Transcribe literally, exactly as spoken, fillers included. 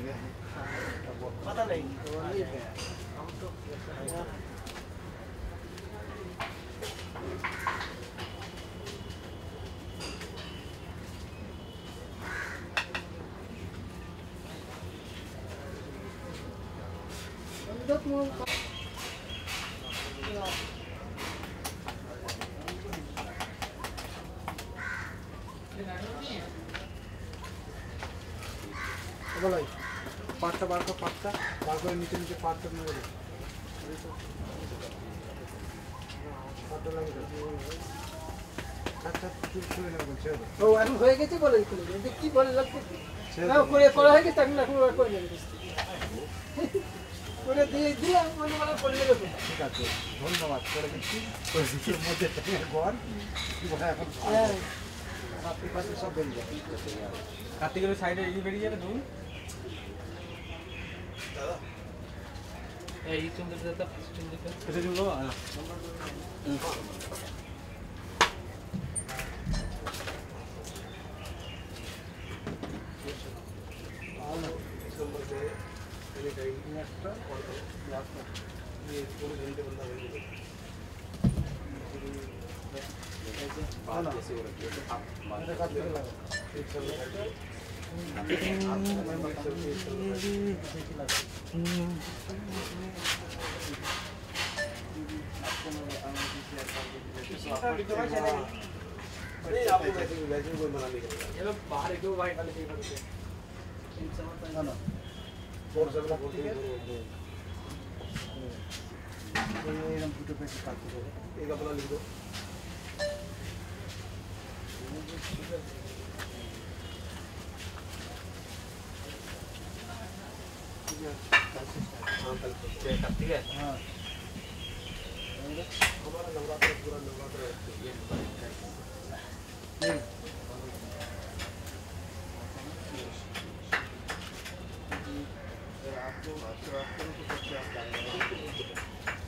जाएगा पता नहीं हम तो बोलो पाँचटा बार को पाँचटा बार को नीचे नीचे पाँचटा में बोलो पाँचटा लगे अच्छा चुप चुप ना बोल चलो ओ আমি হয়ে গেছে বলে দিতে কি বলে লাগবে না করে করা হয়ে গেছে আমি না করে করে নেব করে দিয়ে দিয়ে আমি মনে মনে করে নেব ঠিক আছে ধন্যবাদ করে দিচ্ছি করে দিচ্ছি মধ্যে থেকে ঘর কি বলে এখন আপনি পাশে সব বেরিয়ে যাবে কার্তিকের সাইডে এই বেরিয়ে যাবে দুন এই সুন্দর দাদা সুন্দর এটা জুলো बाहर एक वाइट वाले से करते हैं ना फोर सेवन बोलते हैं ये हम फोटो पे काटते हैं एक अपना लिख दो कार्तिक है हाँ हमारा नवरात्र पूरा नवरात्र ये आपको आपको आपको तो सबसे आप